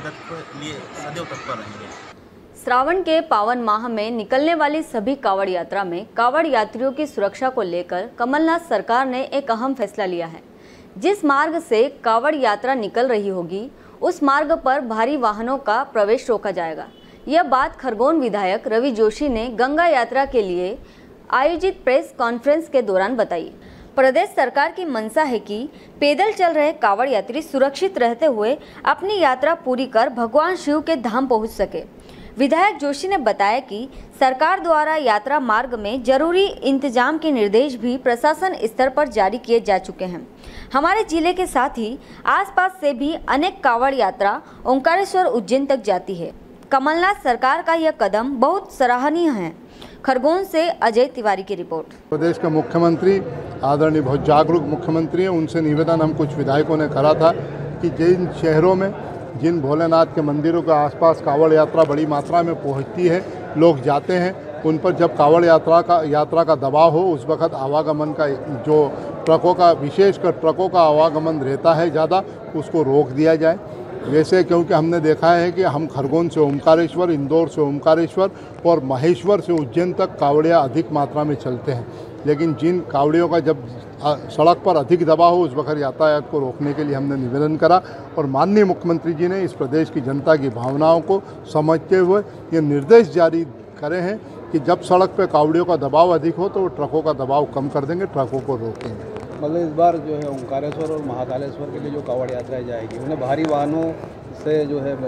मदद के लिए सदैव तत्पर रहेंगे। श्रावण के पावन माह में निकलने वाली सभी कांवड़ यात्रा में कांवड़ यात्रियों की सुरक्षा को लेकर कमलनाथ सरकार ने एक अहम फैसला लिया है। जिस मार्ग से कांवड़ यात्रा निकल रही होगी उस मार्ग पर भारी वाहनों का प्रवेश रोका जाएगा। यह बात खरगोन विधायक रवि जोशी ने गंगा यात्रा के लिए आयोजित प्रेस कॉन्फ्रेंस के दौरान बताई। प्रदेश सरकार की मंशा है कि पैदल चल रहे कांवड़ यात्री सुरक्षित रहते हुए अपनी यात्रा पूरी कर भगवान शिव के धाम पहुंच सके। विधायक जोशी ने बताया कि सरकार द्वारा यात्रा मार्ग में जरूरी इंतजाम के निर्देश भी प्रशासन स्तर पर जारी किए जा चुके हैं। हमारे जिले के साथ ही आसपास से भी अनेक कांवड़ यात्रा ओंकारेश्वर उज्जैन तक जाती है। कमलनाथ सरकार का यह कदम बहुत सराहनीय है। खरगोन से अजय तिवारी की रिपोर्ट। प्रदेश के मुख्यमंत्री आदरणीय बहुत जागरूक मुख्यमंत्री हैं, उनसे निवेदन हम कुछ विधायकों ने करा था कि जिन शहरों में जिन भोलेनाथ के मंदिरों के आसपास कांवड़ यात्रा बड़ी मात्रा में पहुंचती है, लोग जाते हैं, उन पर जब कांवड़ यात्रा का दबाव हो उस वक्त आवागमन का जो ट्रकों का विशेषकर ट्रकों का आवागमन रहता है ज़्यादा, उसको रोक दिया जाए। वैसे क्योंकि हमने देखा है कि हम खरगोन से ओमकारेश्वर, इंदौर से ओमकारेश्वर और महेश्वर से उज्जैन तक कांवड़िया अधिक मात्रा में चलते हैं, लेकिन जिन कांवड़ियों का जब सड़क पर अधिक दबाव हो उस वक्त यातायात को रोकने के लिए हमने निवेदन करा और माननीय मुख्यमंत्री जी ने इस प्रदेश की जनता की भावनाओं को समझते हुए ये निर्देश जारी करे हैं कि जब सड़क पर कांवड़ियों का दबाव अधिक हो तो ट्रकों का दबाव कम कर देंगे, ट्रकों को रोकेंगे। मतलब इस बार जो है ओंकारेश्वर और महाकालेश्वर के लिए जो कांवड़ यात्रा जाएगी उन्हें भारी वाहनों से जो है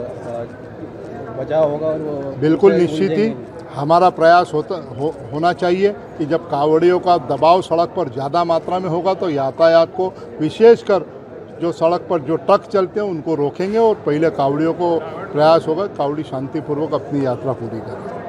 बचाव होगा और बिल्कुल निश्चित ही हमारा प्रयास होना चाहिए कि जब कांवड़ियों का दबाव सड़क पर ज़्यादा मात्रा में होगा तो यातायात को विशेषकर जो सड़क पर जो ट्रक चलते हैं उनको रोकेंगे और पहले कांवड़ियों को प्रयास होगा कांवड़ी शांतिपूर्वक अपनी यात्रा पूरी करें।